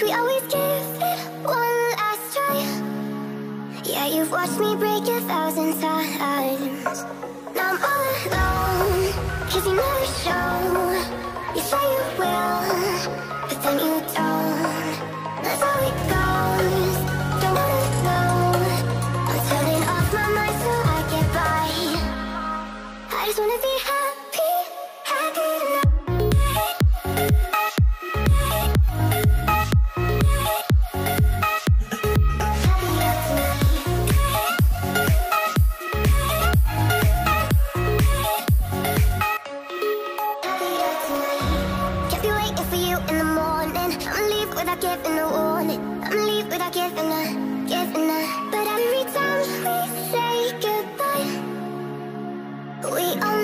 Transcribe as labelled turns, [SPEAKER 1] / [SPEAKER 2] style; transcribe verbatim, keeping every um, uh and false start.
[SPEAKER 1] we always give it one last try. Yeah, you've watched me break a thousand times. Now I'm all alone, cause you never show. You say you will, but then you don't. That's how it goes, don't wanna know. I'm turning off my mind so I get by. I just wanna be happy, happy tonight. Giving a warning, I'm leave without giving a, giving a. But every time we say goodbye, we all